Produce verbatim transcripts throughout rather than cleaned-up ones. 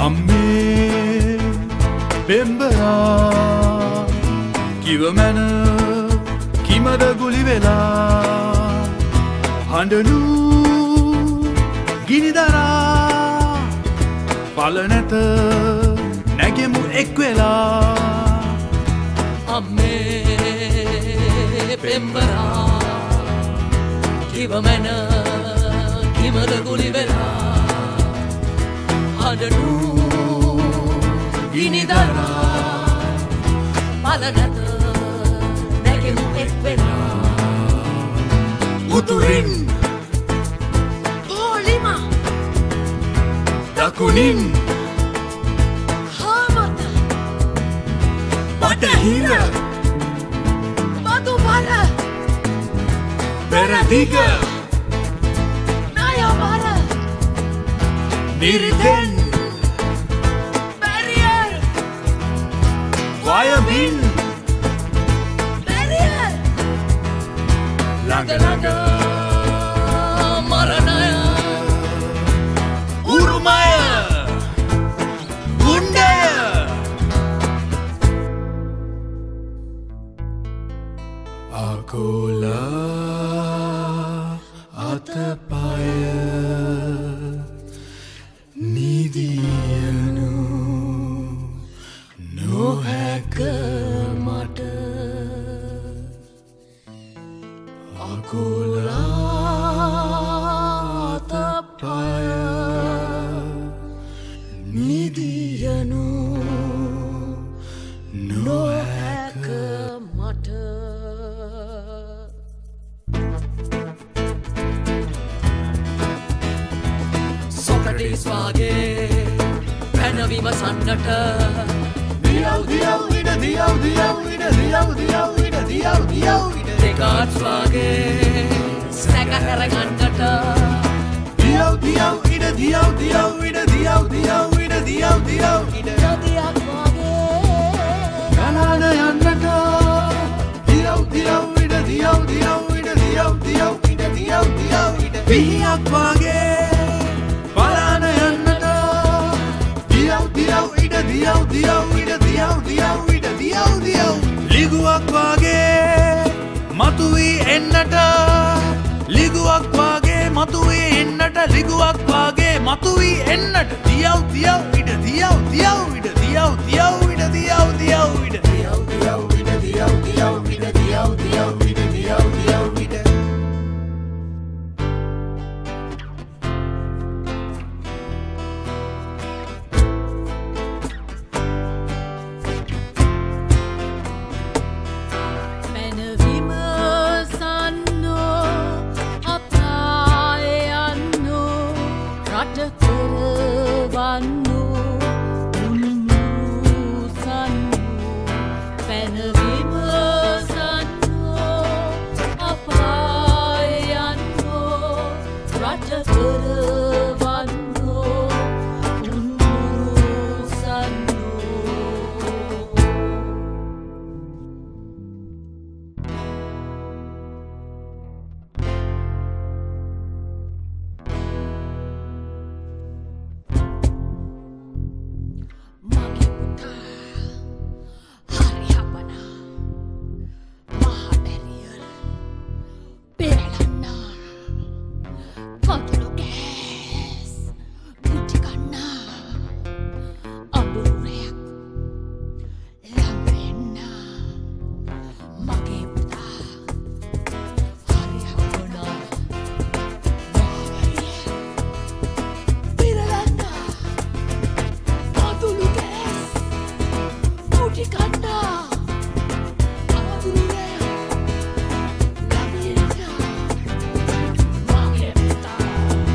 අම්මේ පෙම්බරා කිව මැන කිමද ගුලි වෙලා හඬනු ගිනිදරා පල නැත නැගෙමු එක් වෙලා අම්මේ පෙම්බරා කිව මැන කිමද ගුලි වෙලා හඬනු ගිනිදරා පල නැත නැගෙමු එක් වෙලා උතුරින් පොලිම දකුණින් හාමත බටහිර මදුබර පෙරදිග නයවර නිරිතෙන් බැරියර් වයමින් බැරියර් ළඟ ළඟ මරණය උරුමය ගුණ්ඩය අගොලා අතපය නිදියනු නොහැක මට අගොලා අතපය නිදියනු නොහැක මට සොක්‍රටිස් වාගේ පැනවීම සන්නට දියව් දියව් ඉඩ දියව් දියව් ඉඩ දියව් දියව් ඉඩ දියව් දියව් ඉඩ දෙකාට්ස් වාගේ සැකහැරගන්නට දියව් දියව් ඉඩ දියව් දියව් ඉඩ දියව් දියව් ඉඩ දියව් දියව් ඉඩ නදියක් වාගේ ගලාන යන්නට දියව් දියව් ඉඩ දියව් දියව් ඉඩ දියව් දියව් ඉඩ දියව් දියව් ඉඩ පිහියක් වාගේ බලාන යන්නට දියව් දියව් ඉඩ දියව් දියව් ඉඩ දියව් දියව් ඉඩ දියව් දියව් ලිගුවක් වාගේ මතුවී එන්නට ලිගුවක් වාගේ මතුවී එන්නට ලිගුවක් වාගේ මතුවී එන්නට දියව් දියව් ඉඩ දියව් දියව් ඉඩ දියව් දියව් ඉඩ දියව් දියව් ඉඩ දියව් දියව් ඉඩ දියව් දියව් ඉඩ දියව් දියව් ඉඩ දියව් දියව් ඉඩ මැනවිම සන්නෝ අපාය යන්නෝ රට කරවන්නෝ උන්මුරු සන්නෝ පැනවිම සන්නෝ අපාය යන්නෝ රට කරවන්නෝ උන්මුරු සන්නෝ මගේ පුතා හරි හපනා මහා බැරියර් පෙරලන්නා කතුළු ගෑස් ගුටි කන්නා අඳුරයක් ළඟ වෙන්නා මගේ පුතා හරි හපනා මහා බැරියර් පෙරලන්නා කතුළු ගෑස් ගුටි කන්නා අඳුරයක් ළඟ වෙන්නා මගේ පුතා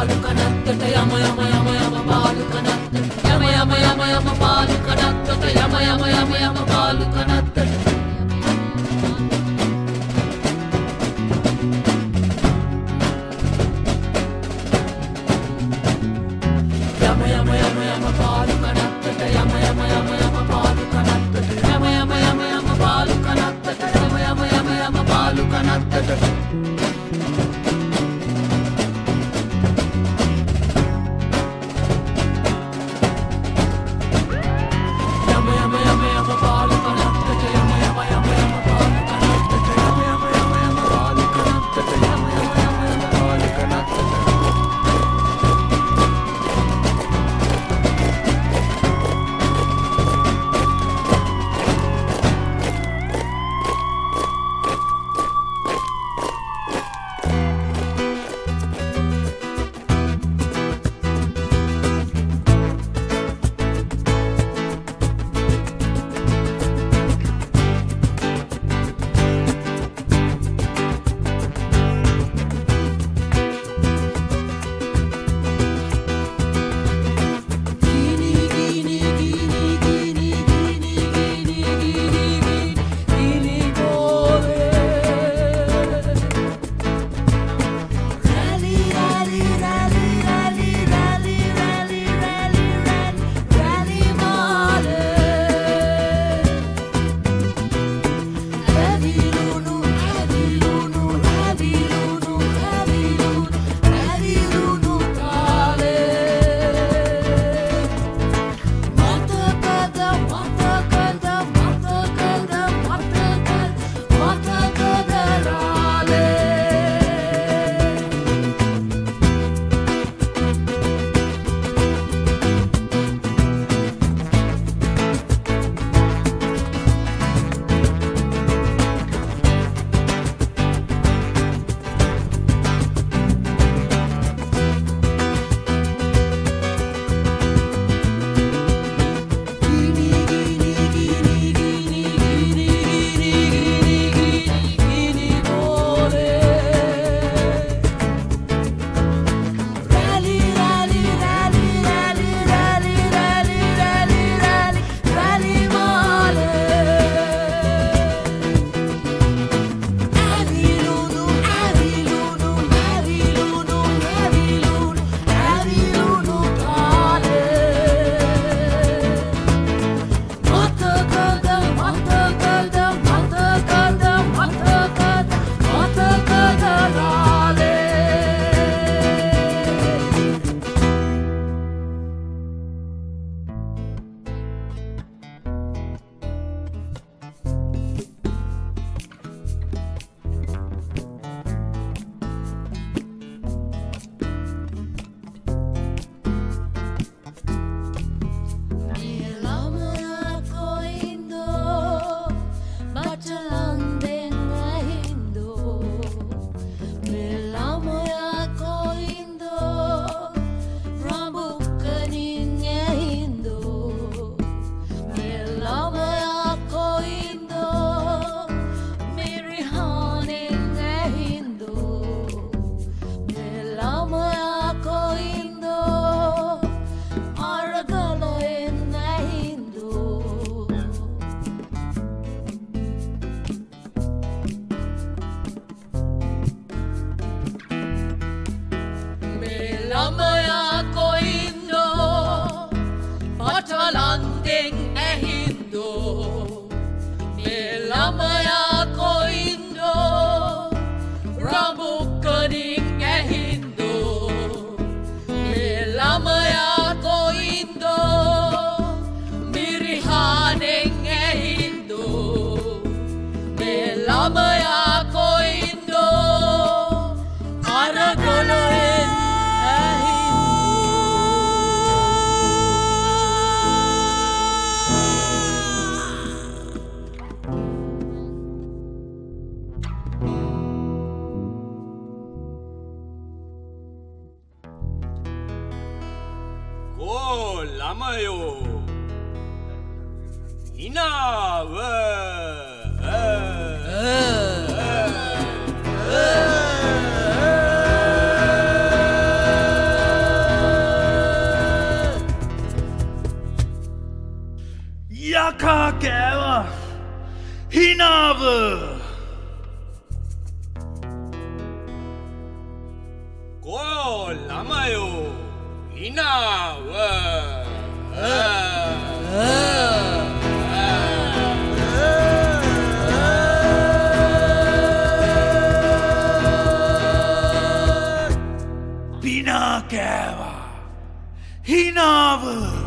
පාලු කනත්තට යම යම යම යම පාලු කනත්තට යම යම යම යම පාලු කනත්තට යම යම යම යම පාලු කනත්තට යම යම යම යම පාලු කනත්තට යම යම යම යම පාලු කනත්තට යම යම යම යම පාලු කනත්තට යම යම යම යම පාලු කනත්තට හිනාව කෝ ළමයෝ හිනාව පිනා කෑවා හිනාව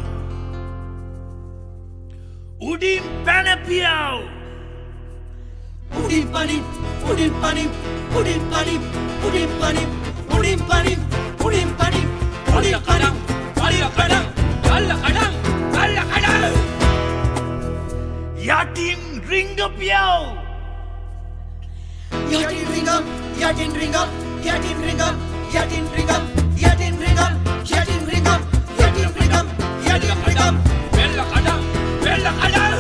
උඩින් පැනපියව් උඩින් පනින් උඩින් පනින් උඩින් පනින් උඩින් පනින් උඩින් පනින් උඩින් පනින් උඩින් පනින් අල්ල කඩම් අල්ල කඩම් අල්ල කඩම් යටින් රිංගපියව් යටින් රිංගම් යටින් රිංගම් යටින් රිංගම් යටින් රිංගම් යටින් රිංගම් යටින් රිංගම් යටින් රිංගම් යටින් රිංගම් වෙල්ල කඩම් වෙල්ල කඩම්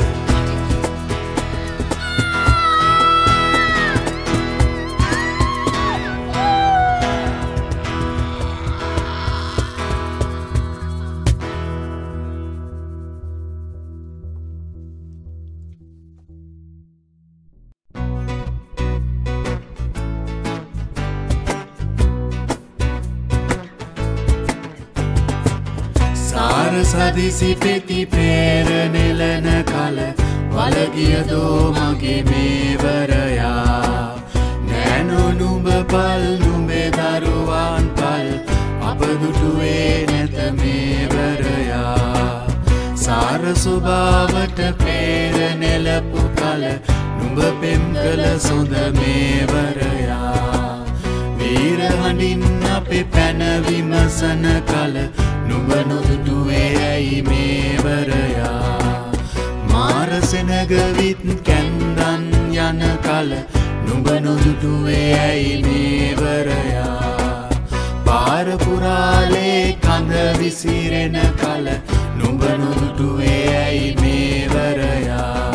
සදිසි පෙති පේර නෙලන කල වලගියදෝ මගේ මේවරයා නෑනො නුඹ පල් නුඹේ දරුවන් පල් අප දුටුවේ නැත මේවරයා සාර ස්වභාවට පේර නෙලපු කල නුඹ පෙම් කළ සොඳ මේවරයා වීර හඬින් අපේ පැන විමසන කල නුඹ නොදුටුවේ ඇයි මේවරයා මාර සෙනගවිත් කැන්දන් යන කල නුඹ නොදුටුවේ ඇයි මේවරයා පාර පුරාලේ කඳ විසිරෙන කල නුඹ නොදුටුවේ ඇයි මේවරයා